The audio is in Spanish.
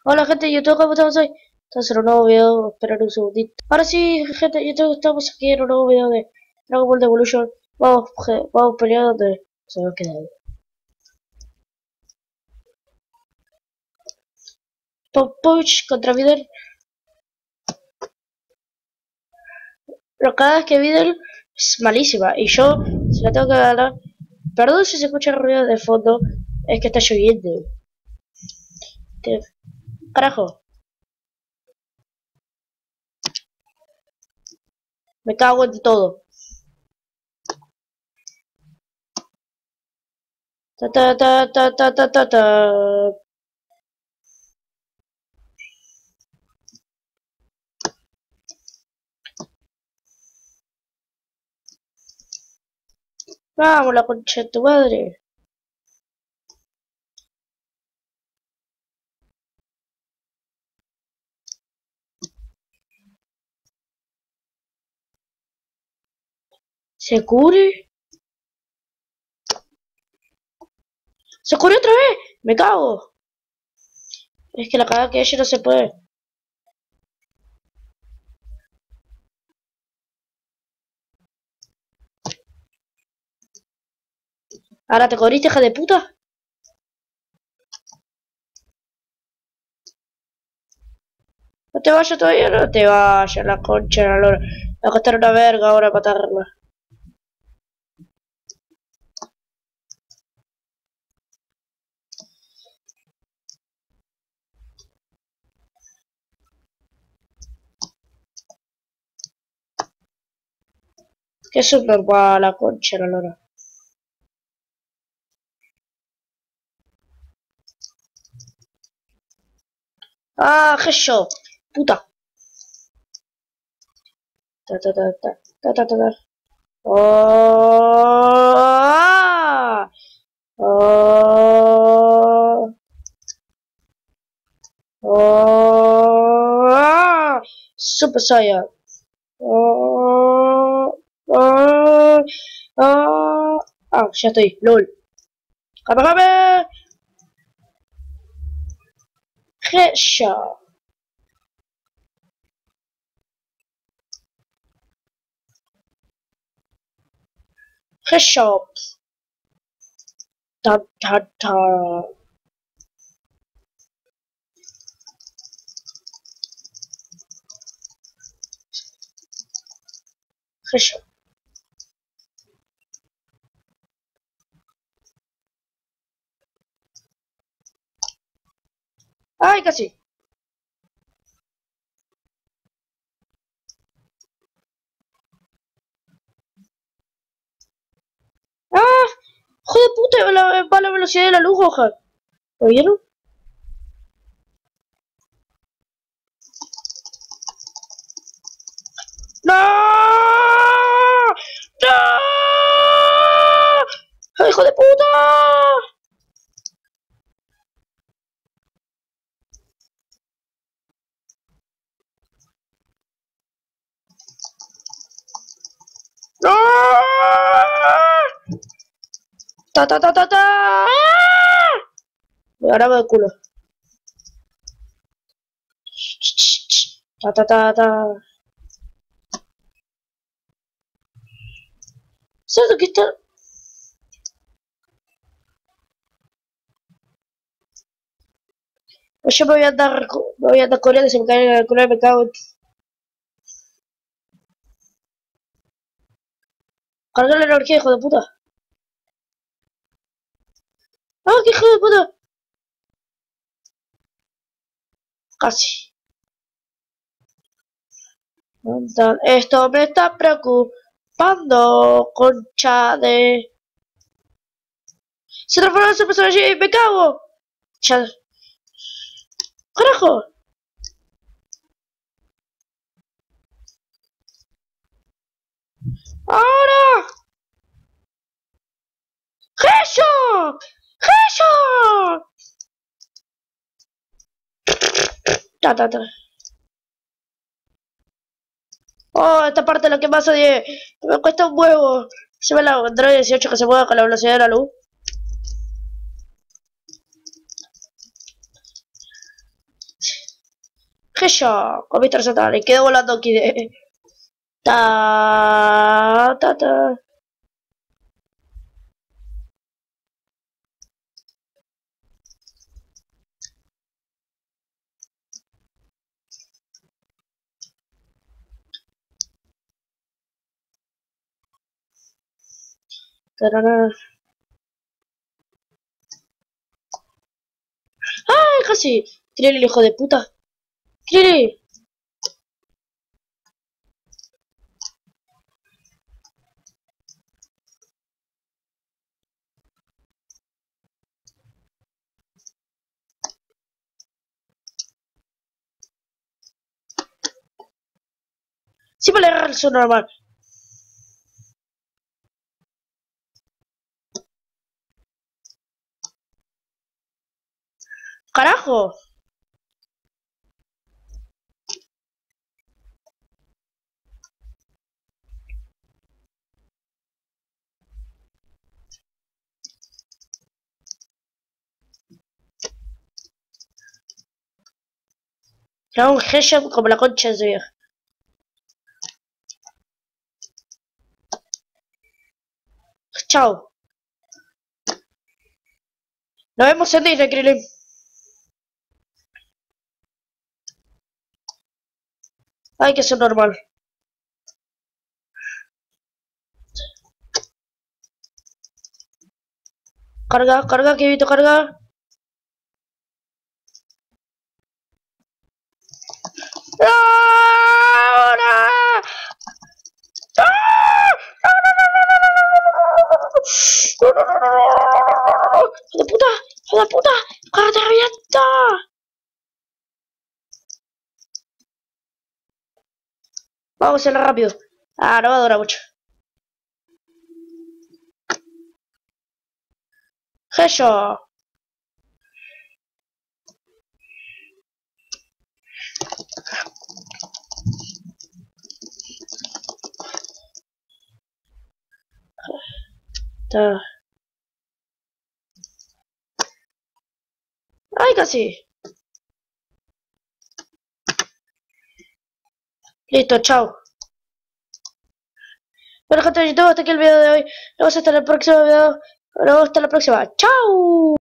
Hola gente de YouTube, ¿cómo estamos hoy? Estamos en un nuevo video, esperar un segundito. Ahora sí, gente de YouTube, estamos aquí en un nuevo video de Dragon Ball Evolution. Vamos a pelear donde se me ha quedado. Popovich contra Videl. Pero cada vez que Videl es malísima y yo se la tengo que ganar. Perdón si se escucha ruido de fondo, es que está lloviendo. Carajo, me cago en todo. Ta ta ta ta ta ta ta ta. Vamos, la concha de tu madre. ¿Se cubre? ¡Se cubrió otra vez! ¡Me cago! Es que la cagada que ella no se puede. Ahora te corriste, hija de puta. No te vayas todavía, no te vayas, la concha de la lora. Me va a costar una verga ahora matarla. Que es subnormal, la concha de la lora. Ah, headshot. Puta. Ta ta ta ta ta ta ta ta. Oh, oh, oh, Super Saiyan. Oh, oh, oh. Ah, ya estoy. LOL. ¡Capagame! Headshot. Headshot. Ta ta ta. Headshot. ¡Ay, casi! ¡Ah! ¡Joder puta! Va a la velocidad de la luz, hoja. ¿Lo vieron? ¡No! ¡No! ¡Ay, hijo de puta! ¡No! ¡Ta ta ta ta ta! Me grabo el culo. Ta ta ta ta. ¿Sabes lo que está? Pues yo me voy a andar corriendo, se me cae el culo y me cago en... Cargar la energía, hijo de puta. ¡Ah, qué hijo de puta! Casi. Esto me está preocupando, concha de... Se transformó en Super Saiyan, me cago. Ya. ¡Carajo! ¡Ahora! ¡Headshot! ¡Headshot! Ta, ta, ta. Oh, esta parte es la que más odié. Me cuesta un huevo. Se ve la Android 18 que se mueve con la velocidad de la luz. Hecho, con mi tarjeta, y quedo volando aquí de... Ta, ta, ta. Tarara. ¡Ay, casi! Tiré el hijo de puta. ¡Tiré! Sí, vale, errar su normal. ¡Carajo! Era un headshot como la concha de su vieja. Chao. Nos vemos en Disney, Krillin. Hay que ser normal. Carga, carga, que evito carga. ¡Ahora! ¡Hijo de puta! ¡Hijo de puta! ¡Cállate, revienta! Vamos a hacerlo rápido. Ah, no va a durar mucho. Hecho. Ay, casi. Listo, chao. Bueno, gente de YouTube, hasta aquí el video de hoy. Nos vemos hasta el próximo video. Nos vemos hasta la próxima. ¡Chao!